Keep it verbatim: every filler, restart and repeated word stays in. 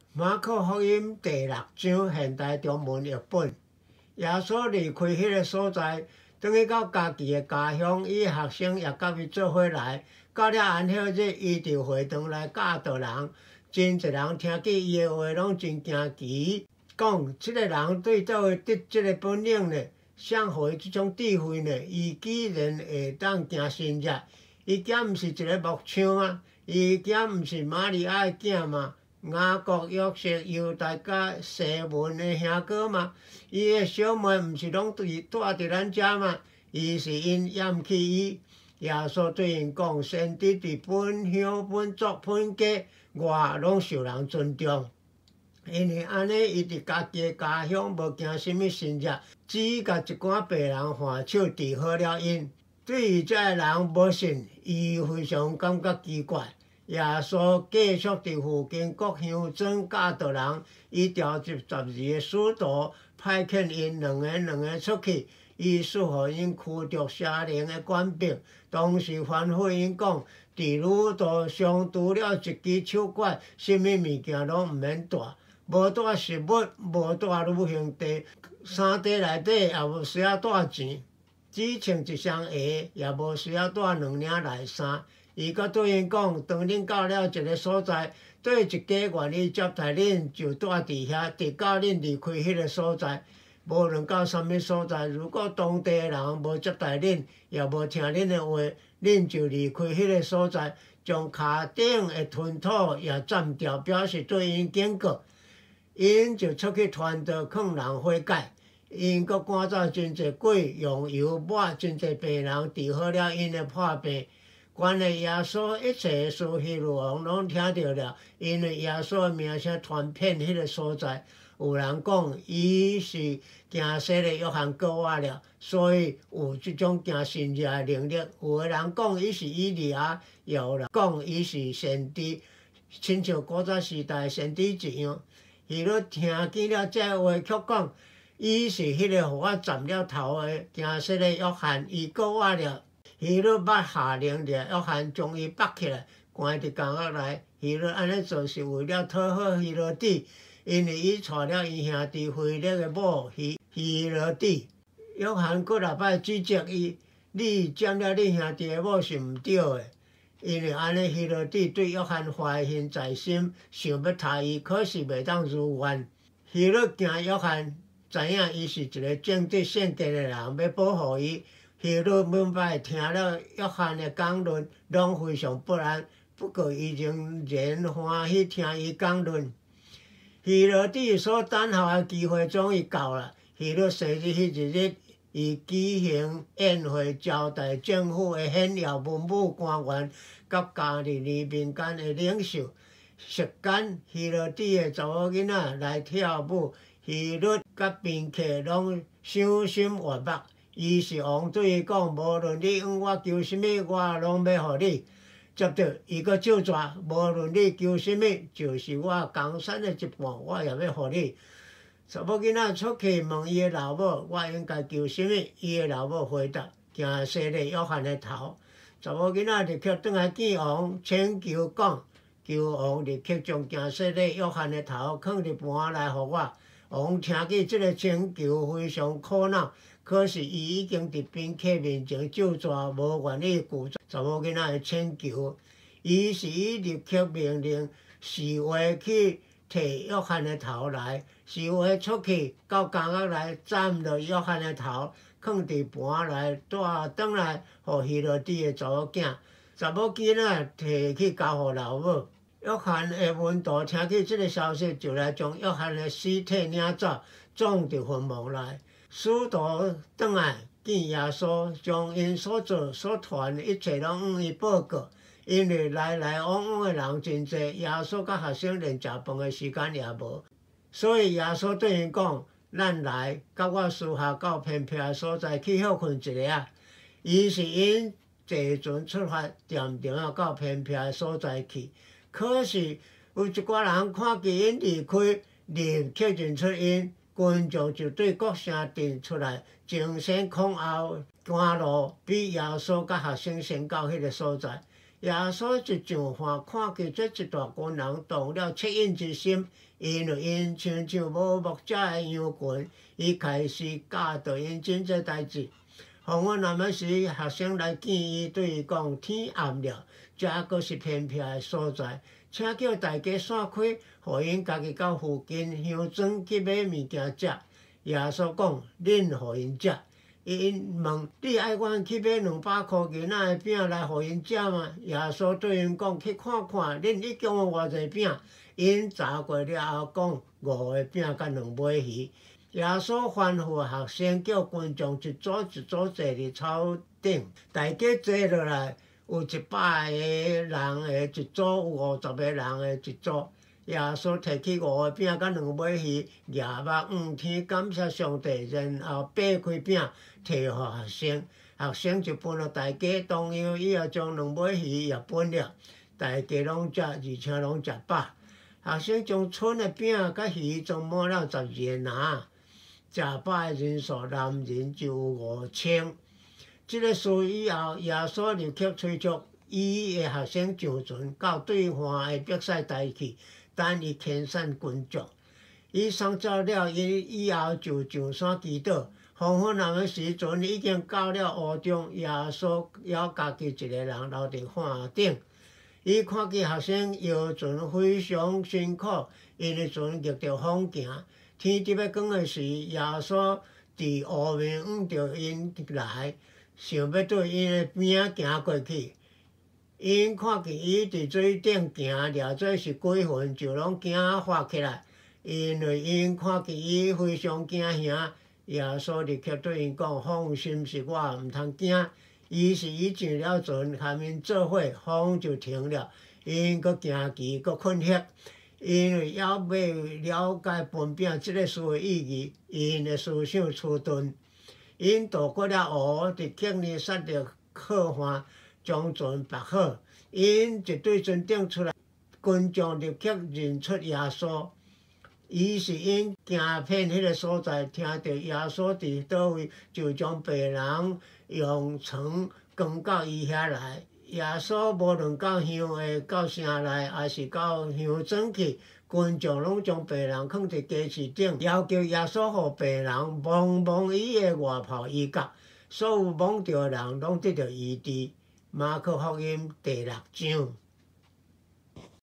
马可福音第六章现代中文译本。耶稣离开迄个所在，转去到家己的家乡，伊学生也甲伊做伙来。到了安息日，伊就回堂来教导人。真侪人听见伊的话，拢真惊奇，讲即个人对倒会得即个本领呢？谁互伊即种智慧呢？伊既然会当行神迹，伊囝毋是一个木匠吗？伊囝毋是玛利亚的囝吗？雅各、约瑟、犹大甲西门的兄哥吗？伊的小妹毋是拢伫住伫咱遮吗？伊是因厌弃伊。耶稣对因讲：先知伫本乡、本族、本家，我拢受人尊重。因为安尼，伊伫家己的家乡无行什物神迹，只甲一寡病人换手治好了因。对于遮个人无信，伊非常感觉奇怪。耶稣继续伫附近各乡镇教导人，伊调集十二个使徒，派遣因两个两个出去。伊赐予因驱逐邪灵的权柄，同时吩咐因讲：伫愈多上除了一支手管，什物物件拢毋免带，无带食物，无带旅行地，衫底内底也无需要带钱，只穿一双鞋，也无需要带两领内衫。伊阁对因讲：当恁到了一个所在，对一家愿意接待恁，就住伫遐，直到恁离开迄个所在。无论到什物所在，如果当地的人无接待恁，也无听恁的话，恁就离开迄个所在，将骹顶的吞土也斩掉，表示对因警告。因就出去传道，劝人悔改。因阁赶走真侪鬼，用油抹真侪病人，治好了因的破病。关于耶稣一切的事，希律王拢听到了，因为耶稣的名声传遍迄个所在。有人讲伊是行洗的约翰过活了，所以有即种行神迹的能力。有的人讲伊是以利亚，也有人讲伊是先知，亲像古早时代先知一样。希律听见了这话，却讲伊是迄个互我斩了头的行洗的约翰，伊过活了。希律捌下令着约翰将伊绑起来，关伫监狱内。希律安尼做是为了讨好希罗底。因为伊娶了因兄弟腓力的某希希罗底，约翰过来摆指责伊：你占了你兄弟的某是毋对的。因为安尼，希罗底对约翰怀恨在心，想要杀伊，可是袂当如愿。希律惊约翰知影伊是一个正直圣洁的人，要保护伊。希律每摆听了约翰的讲论，拢非常不安。不过伊仍然欢喜听伊讲论。希罗底所等候的机会终于到了。希律生日迄一日，伊举行宴会，招待政府的显要文武官员，甲加利利民间的领袖。席间，希罗底的查某囡仔来跳舞，希律甲宾客拢赏心悦目。伊是王对伊讲：无论你向我求什么，我拢要予你。接着，伊阁咒詛：无论你求什么，就是我江山的一半，我也要予你。查某囡仔出去问伊的老母：我应该求什么？伊的老母回答：行洗礼约翰的头。查某囡仔立刻转来见王，请求讲：求王立刻将行洗礼约翰的头放入盘内，予我。王听见这个请求，非常苦恼。可是伊已经伫宾客面前咒詛，无愿意拒绝查某囡仔的请求。于是伊立刻命令侍卫去摕约翰的头来。侍卫出去到监狱内，斩了约翰的头，放伫盘内，带转来，互希罗底的查某囝。查某囡仔摕去交互老母。约翰的门徒听见这个消息，就来将约翰的尸体领走，葬伫坟墓内。使徒转来见耶稣，将因所做所传的一切拢向伊报告。因为来来往往的人真侪，耶稣甲学生连食饭的时间也无，所以耶稣对因讲：咱来，甲我私下到偏僻的所在去休困一下啊。于是因坐船出发，点点啊到偏僻的所在去。可是有一寡人看见因离开，立刻认出因。群众就对各城镇出来，争先恐后赶路，比耶稣甲学生先到迄个所在。 耶稣一上岸，看见这一大群人动了恻隐之心，因为因亲像无牧者的羊群，伊开始教导因真这代志。黄昏暗暝时，学生来见伊，对伊讲：天暗了，这阁是偏僻的所在，请叫大家散开，互因家己到附近乡庄去买物件食。耶稣讲：恁互因食。因问：你爱阮去买两百箍银仔的饼来互因食吗？耶稣对因讲：去看看，恁一共有偌济饼？因查过了后讲：五个饼甲两尾鱼。耶稣吩咐学生叫群众一组一组坐伫草顶，大家坐落来，有一百个人的一组，有五十个人的一组。耶稣摕起五个饼甲两尾鱼，举目望天，感谢上帝，然后掰开饼，摕互学生。学生就分了大家，同样伊也将两尾鱼也分了，大家拢食，而且拢食饱。学生将剩的饼甲鱼装满了十二个篮。食饱的人数，男人就有五千。这个事以后，耶稣立刻催促伊的学生上船到对岸的伯赛大去，等伊遣散群众。伊送走了因以后，就上山祈祷。黄昏暗的时阵，已经到了屋中，耶稣还家己一个人留伫岸顶。伊看见学生摇船非常辛苦，因为船逆着风行。天直要光的时，耶稣伫乌面望着因来，想要对因的边行过去。因看见伊伫水顶行，掠做是鬼魂，就拢惊发起来。因为因看见伊非常惊吓，耶稣立刻对因讲：放心，是我，毋通惊。于是伊上了船，和因做伙，风就停了。因阁惊奇，阁困惑。因为还未了解分饼这个事的意义，因的思想迟钝。因渡过了河，伫境内杀着靠岸，将船绑好。因一对船顶出来，群众立刻认出耶稣。于是因行遍迄个所在，听到耶稣伫倒位，就将病人用床扛到伊遐来。耶稣无论到乡下、到城内，还是到乡庄去，群众拢将病人放伫街市顶，要求耶稣互病人摸摸伊的外袍衣角。所有摸着的人拢得到医治。马可福音第六章。